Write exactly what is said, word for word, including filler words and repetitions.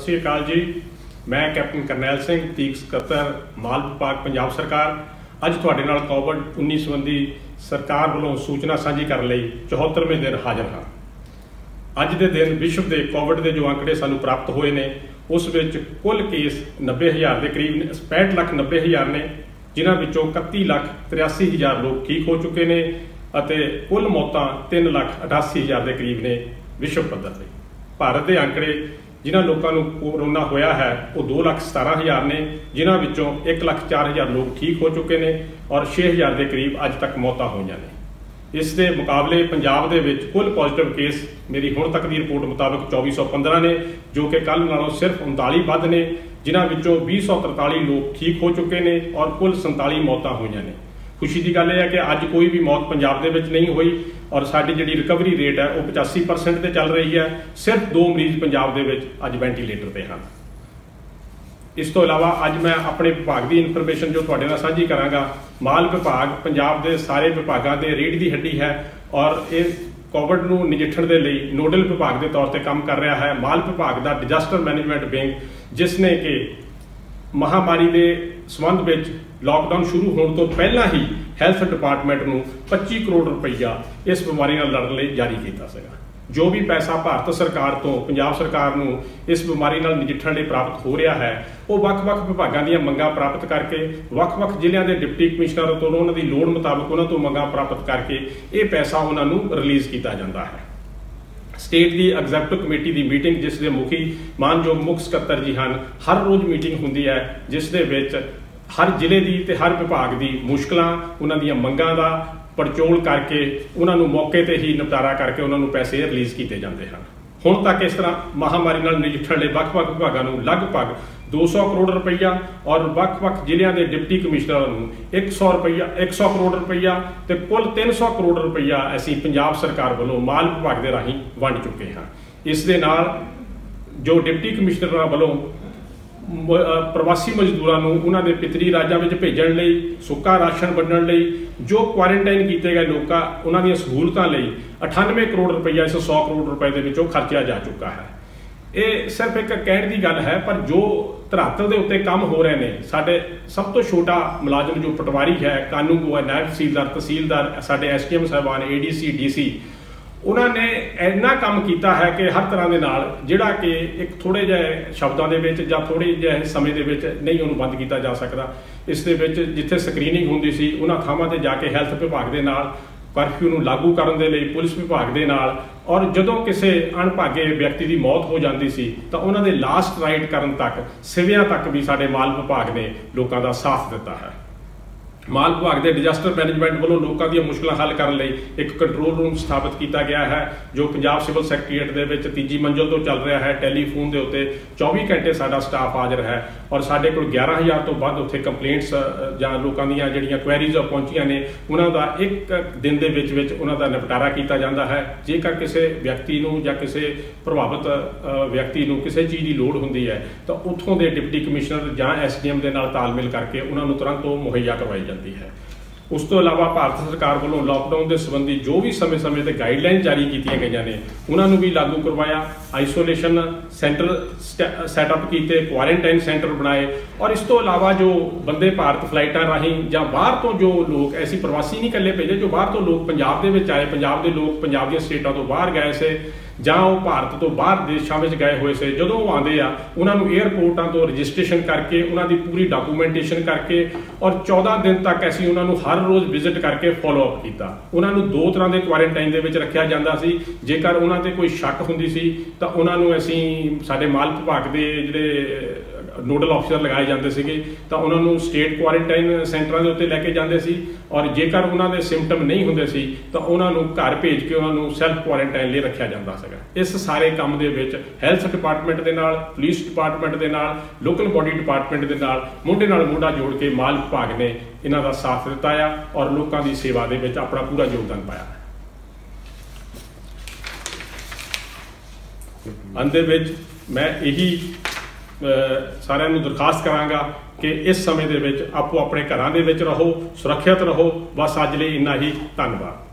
श्री अकाल जी। मैं कैप्टन करनैल सिंह तीक सकੱਤਰ माल विभाग पंजाब सरकार अज तुहाडे नाल कोविड उन्नीस संबंधी सरकार वालों सूचना साझी करने लई चौहत्तरवें दिन हाजिर हाँ। अज के दिन विश्व के कोविड के जो आंकड़े सानू प्राप्त होए ने उस विच कुल केस नब्बे हज़ार के करीब पैंठ लख नब्बे हज़ार ने, जिन्हां विचों इकत्ती लख तिरासी हज़ार लोग ठीक हो चुके ने अते कुल मौतां तीन लख अठासी हज़ार के करीब ने विश्व पद्धर ते। भारत के आंकड़े जिन्हां लोगों को कोरोना होया है वो दो लख सतारह हज़ार ने, जिन्हां विचों एक लख चार हज़ार लोग ठीक हो चुके हैं और छे हज़ार के करीब अज तक मौतां होईयां ने। इस दे मुकाबले पंजाब दे विच कुल पॉजिटिव केस मेरी हुण तक की रिपोर्ट मुताबिक चौबीस सौ पंद्रह ने, जो कि कल नालों सिर्फ उनताली वध ने, जिन्हां विचों बीस सौ तरताली लोग ठीक हो चुके हैं और कुल संताली मौतां होईयां ने। खुशी की गल है कि अज कोई भी मौत पंजाब दे विच नहीं हुई और साडी जिहड़ी रिकवरी रेट है वो पचासी परसेंट ते चल रही है। सिर्फ दो मरीज पंजाब दे विच अज वेंटीलेटर ते हैं। इस तो इलावा अज मैं अपने विभाग की इनफॉर्मेशन जो तुहाडे नाल साझी करांगा। माल विभाग पंजाब के सारे विभागों के रीढ़ की हड्डी है और ये कोविड नूं नजिठण दे लई नोडल विभाग के तौर पर काम कर रहा है। माल विभाग का डिजास्टर मैनेजमेंट विंग, जिसने कि महामारी के संबंध में लॉकडाउन शुरू होने तो पहला ही हैल्थ डिपार्टमेंट को पच्चीस करोड़ रुपया इस बीमारी नाल लड़न लई जारी किया सीगा। जो भी पैसा भारत सरकार तो पंजाब सरकार नूं इस बीमारी नाल नजिठण लई प्राप्त हो रहा है वो वख-वख विभागां दीयां मंगां प्राप्त करके वख-वख जिल੍ਹਿਆਂ के डिप्टी कमिश्नर तो उन्हां दी लोड़ मुताबिक उन्हां तो मंगां प्राप्त करके ये पैसा उन्हां नूं रिलीज़ किया जाता है। स्टेट की एग्जैक्टिव कमेटी की मीटिंग जिस दे मुखी मानयोग मुख सकੱਤਰ जी हैं, हर रोज़ मीटिंग होंदी है जिस दे विच हर जिले की ते हर विभाग की मुश्किलां उन्हां दीयां मंगां दा पड़चोल करके उन्होंने मौके पर ही निपटारा करके उन्होंने पैसे रिलीज़ किए जाते हैं। हुण तक इस तरह महामारी नाल नजिठण लई वख-वख विभागां नूं लगभग दो सौ करोड़ रुपया और वख-वख जिल੍ਹਿਆਂ के डिप्टी कमिश्नर नूं एक सौ रुपया एक सौ करोड़ रुपया तो कुल तीन सौ करोड़ रुपया असीं पंजाब सरकार वालों माल विभाग के राहीं वंड चुके हैं। इस दे नाल जो डिप्टी कमिश्नर वालों प्रवासी मजदूरों उन्होंने दे पितरी राज्यों में भेजण लई सुक्का राशन वंडण लई जो क्वारंटाइन किए गए लोग उन्हों दी सहूलतां लई अठानवे करोड़ रुपया इस सौ करोड़ रुपए के विचों खर्चा जा चुका है। ये सिर्फ एक कहण की गल है, पर जो धरातल के उत्ते काम हो रहे हैं साडे सब तो छोटा मुलाजम जो पटवारी है, कानून है, नायब तहसीलदार तहसीलदार साडे एस डी एम साहबान A D C D C उन्होंने इन्ना काम किया है कि हर तरह के नाल जिहड़ा कि एक थोड़े जिहे शब्दों के विच जां थोड़े जिहे समय के विच नहीं उन्होंने बंद किया जा सकता। इस दे विच जिथे स्क्रीनिंग होंदी सी उन्हां थावां ते जाके हैल्थ विभाग के नाल करफ्यू नूं लागू करन दे लई पुलिस विभाग के नाल और जदों किसी अणभागे व्यक्ति की मौत हो जाती सी तो उन्हां दे लास्ट राइट करन तक सिवियां तक भी साडे माल विभाग ने लोगों का साथ दिता है। माल विभाग के डिजास्टर मैनेजमेंट वालों लोगों की मुश्किल हल करने लई एक कंट्रोल रूम स्थापित किया गया है जो पंजाब सिविल सैकटरीएट दे विच तीजी मंजिल तो चल रहा है। टैलीफोन के उत्ते चौबी घंटे साडा स्टाफ हाजिर है और साडे कोल ग्यारह हज़ार तो वध उत्थे कंप्लेंट्स जां लोकां दीयां जिहड़ियां क्वेरीज पहुंचियां ने उन्हां दा एक दिन दे विच विच उन्हां दा निपटारा किया जाता है। जेकर किसी व्यक्ति नूं जां किसी प्रभावित व्यक्ति नूं किसी चीज़ की लोड़ हुंदी है तो उत्थों के डिप्टी कमिश्नर जां एस डी एम दे नाल तालमेल करके उन्हां नूं तुरंत मुहैया करवाई जाती है। उस तो इलावा भारत सरकार वालों लॉकडाउन के संबंधी जो भी समय समय पर गाइडलाइन जारी की गई ने उन्होंने भी लागू करवाया। आइसोलेशन सेंटर सैटअप किए, क्वारंटाइन सेंटर बनाए और इस तो इलावा जो वंदे भारत फ्लाइटा राही या बाहर तो जो लोग ऐसी प्रवासी नहीं कल्ले भेजे, जो बाहर तो लोग पंजाब दे विच आए, पंजाब के लोग पंजाब दी स्टेटां तो बाहर गए से जां वो भारत तो बाहर देशों में गए हुए से, जदों आते आ उन्होंने एयरपोर्टां तो रजिस्ट्रेशन करके उन्होंने पूरी डॉकूमेंटेशन करके और चौदह दिन तक असीं उन्होंने हर रोज़ विजिट करके फॉलोअप किया। उन्होंने दो तरह के क्वारंटाइन दे विच रखिया जांदा सी। जेकर उन्हां ते कोई शक हुंदी सी तो उन्होंने असीं साडे माल विभाग के जिहड़े नोडल ऑफिसर लगाए जाते थे तो उन्होंने स्टेट क्वारंटाइन सेंटरों के उत्ते लैके जाते सी और जेकर उन्होंने सिम्पटम नहीं होंदे सी तो उन्होंने घर भेज के उन्होंने सैल्फ क्वारंटाइन लिए रखा जाता है। इस सारे काम दे विच हैल्थ डिपार्टमेंट के नाल, पुलिस डिपार्टमेंट के नाल, लोकल बॉडी डिपार्टमेंट के नाल मोढे नाल मोढा जोड़ के माल विभाग ने इन्हां दा साथ दिता है और लोगों की सेवा दे विच अपना पूरा योगदान पाया। अंत दे विच मैं यही सारिਆਂ ਨੂੰ दरखास्त करांगा कि इस समय दे विच आपो अपने घरां दे विच रहो, सुरक्षित रहो। बस अज लई इन्ना ही, धन्नवाद।